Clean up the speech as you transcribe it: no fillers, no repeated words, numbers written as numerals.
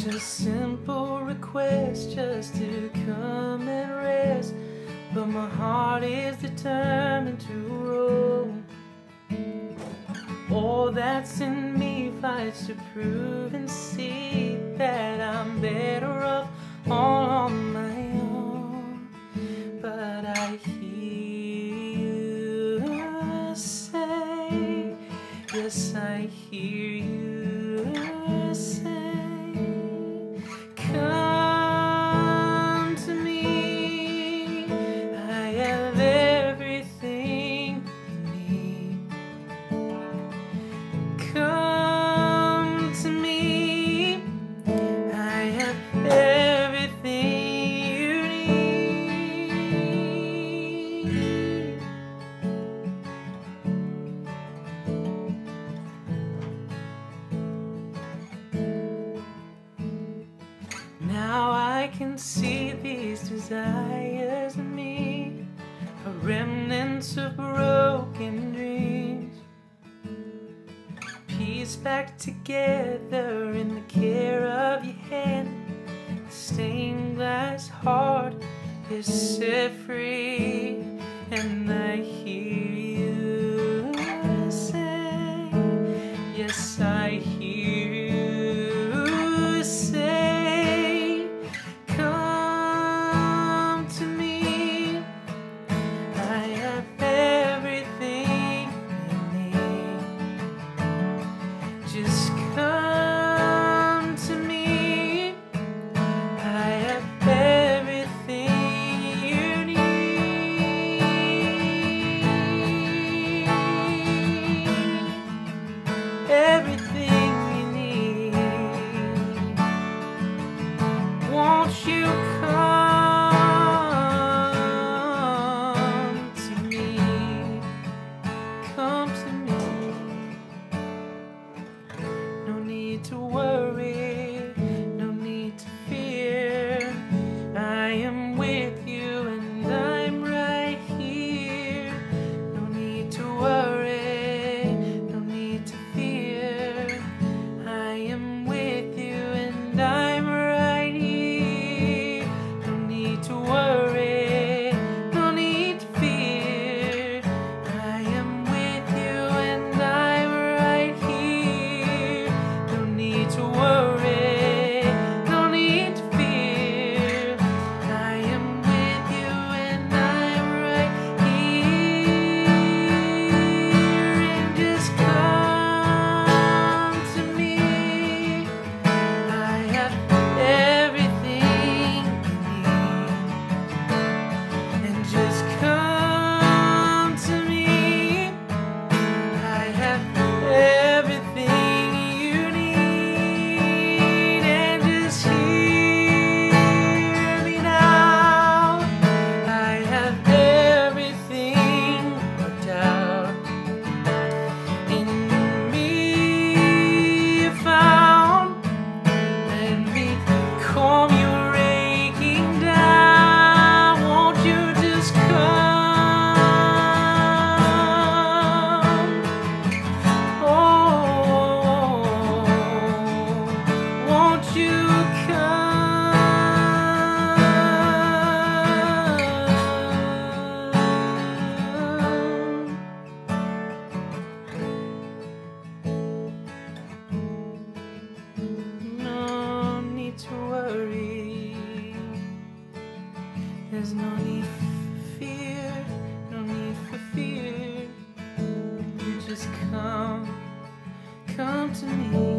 Just simple request, just to come and rest. But my heart is determined to roll. All that's in me fights to prove and see that I'm better off all on my own. But I hear you say, yes, I hear you say, come to me, I have everything you need. Come to me, I have everything you need. Now I can see these desires in me, a remnant of broken dreams, pieced back together in the care of your hand. The stained glass heart is set free, and I hear you say, yes, I hear you say, come to me, I have everything you need. Just come to me, I have everything you need. Everything you need. Won't you come to me? Come to me. No need to worry, no need to fear. I am with you and I'm right here. No need to worry, no need to fear. I am with you and I'm right here. No need to worry, no need to fear. I am with you and I'm right here. No need to worry, no need to fear. I am with you and I'm right here. And just come to me, I have everything you need. And just come to me, I have everything you need. And just hear me now, I have everything worked out. In me you found, let me calm your aching down. Won't you just come? Oh, won't you come? No need to worry. There's no need for fear, no need for fear. You just come to me.